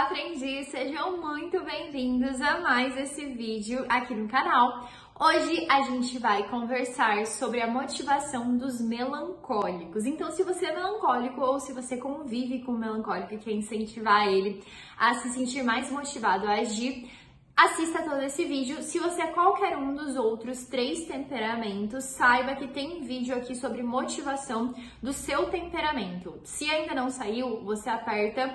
aprendi! Sejam muito bem-vindos a mais esse vídeo aqui no canal. Hoje a gente vai conversar sobre a motivação dos melancólicos. Então, se você é melancólico ou se você convive com um melancólico e quer incentivar ele a se sentir mais motivado a agir, assista todo esse vídeo. Se você é qualquer um dos outros 3 temperamentos, saiba que tem vídeo aqui sobre motivação do seu temperamento. Se ainda não saiu, você aperta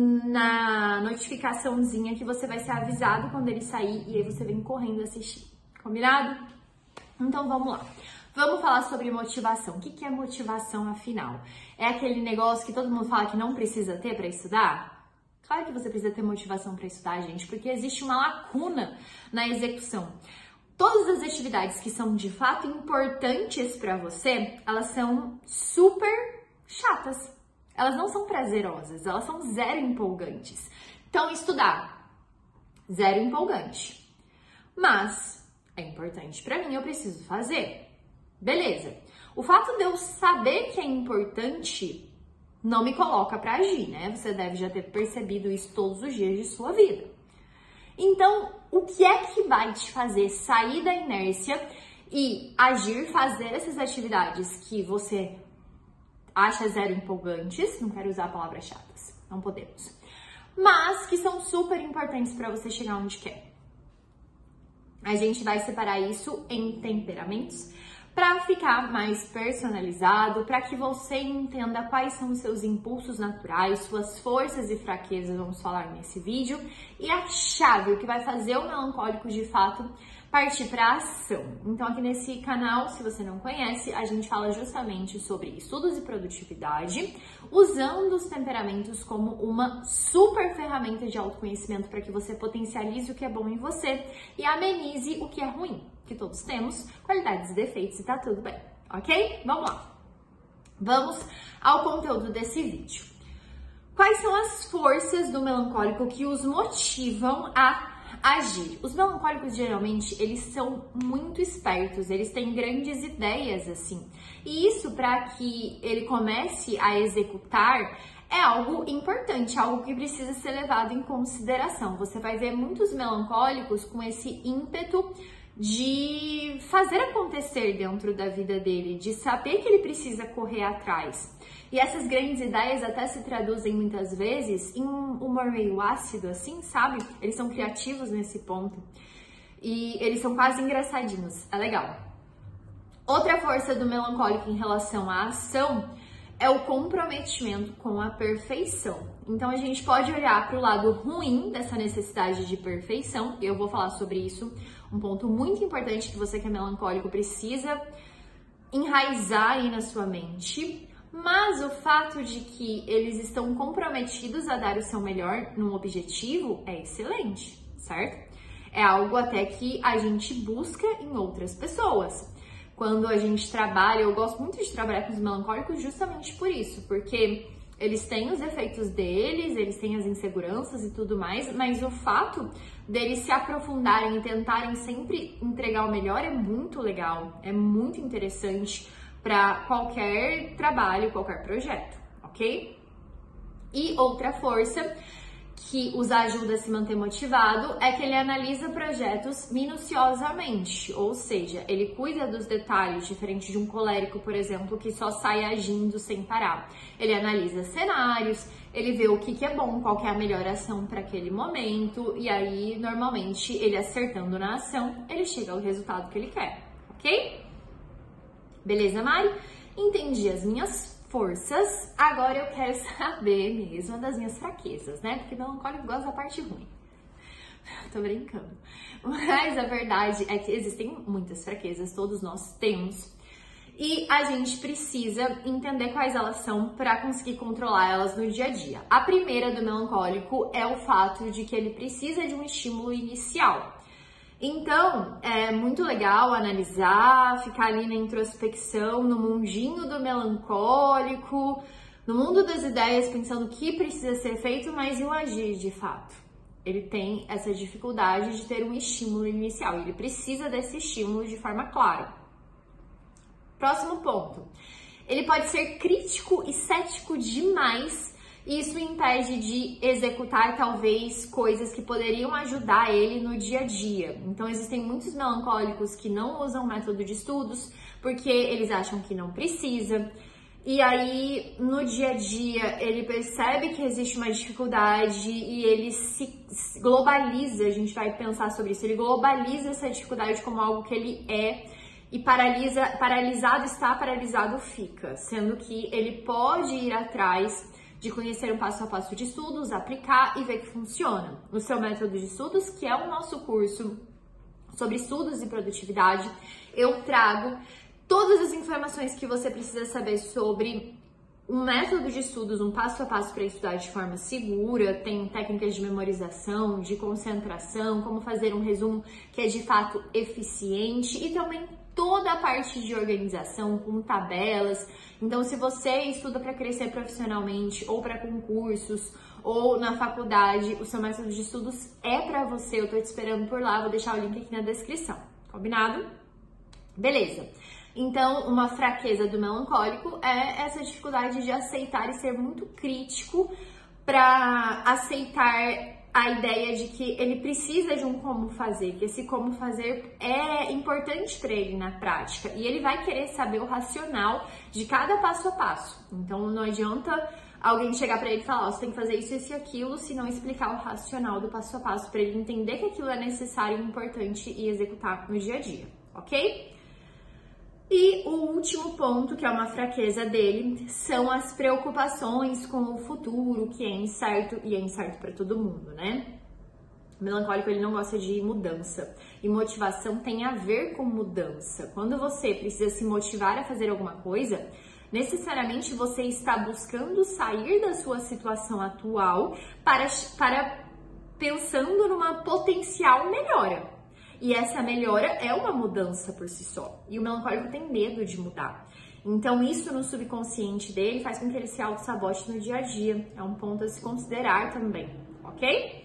na notificaçãozinha que você vai ser avisado quando ele sair e aí você vem correndo assistir. Combinado? Então vamos lá. Vamos falar sobre motivação. O que é motivação, afinal? É aquele negócio que todo mundo fala que não precisa ter para estudar? Claro que você precisa ter motivação para estudar, gente, porque existe uma lacuna na execução. Todas as atividades que são de fato importantes para você, elas são super chatas. Elas não são prazerosas, elas são zero empolgantes. Então, estudar, zero empolgante. Mas é importante para mim, eu preciso fazer. Beleza. O fato de eu saber que é importante não me coloca para agir, né? Você deve já ter percebido isso todos os dias de sua vida. Então, o que é que vai te fazer sair da inércia e agir, fazer essas atividades que você acha zero empolgantes? Não quero usar palavras chatas, não podemos. Mas que são super importantes para você chegar onde quer. A gente vai separar isso em temperamentos para ficar mais personalizado, para que você entenda quais são os seus impulsos naturais, suas forças e fraquezas, vamos falar nesse vídeo, e a chave, o que vai fazer o melancólico de fato partir para a ação. Então aqui nesse canal, se você não conhece, a gente fala justamente sobre estudos e produtividade, usando os temperamentos como uma super ferramenta de autoconhecimento para que você potencialize o que é bom em você e amenize o que é ruim, que todos temos qualidades e defeitos e tá tudo bem, ok? Vamos lá. Vamos ao conteúdo desse vídeo. Quais são as forças do melancólico que os motivam a agir? Os melancólicos, geralmente, eles são muito espertos, eles têm grandes ideias, assim. E isso, para que ele comece a executar, é algo importante, algo que precisa ser levado em consideração. Você vai ver muitos melancólicos com esse ímpeto de fazer acontecer dentro da vida dele, de saber que ele precisa correr atrás. E essas grandes ideias até se traduzem muitas vezes em um humor meio ácido, assim, sabe? Eles são criativos nesse ponto. E eles são quase engraçadinhos. É legal. Outra força do melancólico em relação à ação é o comprometimento com a perfeição. Então a gente pode olhar para o lado ruim dessa necessidade de perfeição. Eu vou falar sobre isso. Um ponto muito importante que você que é melancólico precisa enraizar aí na sua mente. Mas o fato de que eles estão comprometidos a dar o seu melhor num objetivo é excelente, certo? É algo até que a gente busca em outras pessoas. Quando a gente trabalha, eu gosto muito de trabalhar com os melancólicos justamente por isso, porque eles têm os defeitos deles, eles têm as inseguranças e tudo mais, mas o fato deles se aprofundarem e tentarem sempre entregar o melhor é muito legal, é muito interessante para qualquer trabalho, qualquer projeto, ok? E outra força que os ajuda a se manter motivado é que ele analisa projetos minuciosamente, ou seja, ele cuida dos detalhes, diferente de um colérico, por exemplo, que só sai agindo sem parar. Ele analisa cenários, ele vê o que é bom, qual que é a melhor ação para aquele momento, e aí, normalmente, ele acertando na ação, ele chega ao resultado que ele quer, ok? Beleza, Mari? Entendi as minhas forças, agora eu quero saber mesmo das minhas fraquezas, né? Porque melancólico gosta da parte ruim. Tô brincando. Mas a verdade é que existem muitas fraquezas, todos nós temos. E a gente precisa entender quais elas são para conseguir controlar elas no dia a dia. A primeira do melancólico é o fato de que ele precisa de um estímulo inicial. Então, é muito legal analisar, ficar ali na introspecção, no mundinho do melancólico, no mundo das ideias, pensando o que precisa ser feito, mas e o agir de fato? Ele tem essa dificuldade de ter um estímulo inicial, ele precisa desse estímulo de forma clara. Próximo ponto. Ele pode ser crítico e cético demais Isso impede de executar talvez coisas que poderiam ajudar ele no dia a dia. Então existem muitos melancólicos que não usam método de estudos porque eles acham que não precisa. E aí, no dia a dia, ele percebe que existe uma dificuldade e ele se globaliza, a gente vai pensar sobre isso, ele globaliza essa dificuldade como algo que ele é e paralisado está, paralisado fica, sendo que ele pode ir atrás de conhecer um passo a passo de estudos, aplicar e ver que funciona. No seu método de estudos, que é o nosso curso sobre estudos e produtividade, eu trago todas as informações que você precisa saber sobre um método de estudos, um passo a passo para estudar de forma segura, tem técnicas de memorização, de concentração, como fazer um resumo que é de fato eficiente e também toda a parte de organização com tabelas. Então, se você estuda para crescer profissionalmente ou para concursos ou na faculdade, o seu método de estudos é para você. Eu tô te esperando por lá, vou deixar o link aqui na descrição. Combinado? Beleza. Então, uma fraqueza do melancólico é essa dificuldade de aceitar e ser muito crítico para aceitar a ideia de que ele precisa de um como fazer, que esse como fazer é importante para ele na prática e ele vai querer saber o racional de cada passo a passo. Então não adianta alguém chegar para ele e falar, você tem que fazer isso, isso e aquilo, se não explicar o racional do passo a passo para ele entender que aquilo é necessário, importante e executar no dia a dia, ok? E o último ponto, que é uma fraqueza dele, são as preocupações com o futuro, que é incerto e é incerto para todo mundo, né? O melancólico, ele não gosta de mudança. E motivação tem a ver com mudança. Quando você precisa se motivar a fazer alguma coisa, necessariamente você está buscando sair da sua situação atual para pensando numa potencial melhora. E essa melhora é uma mudança por si só. E o melancólico tem medo de mudar. Então, isso no subconsciente dele faz com que ele se auto-sabote no dia a dia. É um ponto a se considerar também, ok?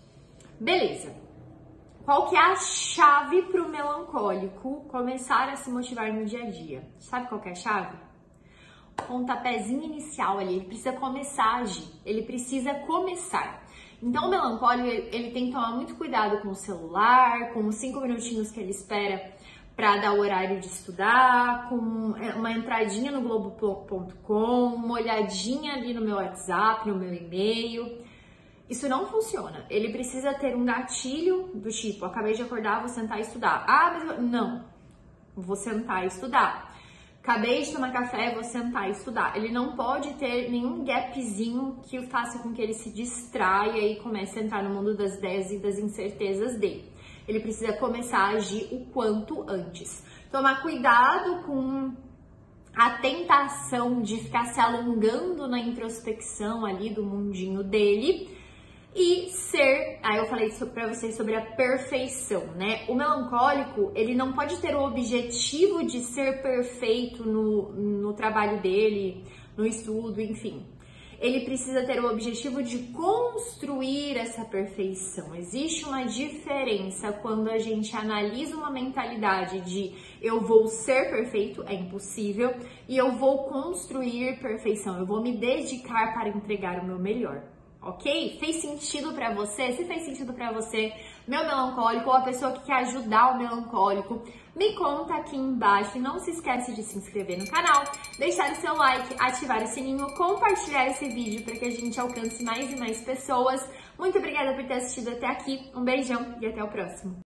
Beleza. Qual que é a chave para o melancólico começar a se motivar no dia a dia? Sabe qual que é a chave? Pontapézinho inicial ali. Ele precisa começar a agir. Ele precisa começar. Então, o melancólico, ele tem que tomar muito cuidado com o celular, com os 5 minutinhos que ele espera para dar o horário de estudar, com uma entradinha no Globo.com, uma olhadinha ali no meu WhatsApp, no meu e-mail. Isso não funciona. Ele precisa ter um gatilho do tipo, acabei de acordar, vou sentar e estudar. Ah, mas não, vou sentar e estudar. Acabei de tomar café, vou sentar e estudar. Ele não pode ter nenhum gapzinho que faça com que ele se distraia e comece a entrar no mundo das ideias e das incertezas dele. Ele precisa começar a agir o quanto antes. Tomar cuidado com a tentação de ficar se alongando na introspecção ali do mundinho dele e ser, aí eu falei pra vocês sobre a perfeição, né? O melancólico, ele não pode ter o objetivo de ser perfeito no trabalho dele, no estudo, enfim. Ele precisa ter o objetivo de construir essa perfeição. Existe uma diferença quando a gente analisa uma mentalidade de eu vou ser perfeito, é impossível, e eu vou construir perfeição, eu vou me dedicar para entregar o meu melhor. Ok? Fez sentido pra você? Se fez sentido pra você, meu melancólico ou a pessoa que quer ajudar o melancólico, me conta aqui embaixo. E não se esquece de se inscrever no canal, deixar o seu like, ativar o sininho, compartilhar esse vídeo para que a gente alcance mais e mais pessoas. Muito obrigada por ter assistido até aqui. Um beijão e até o próximo.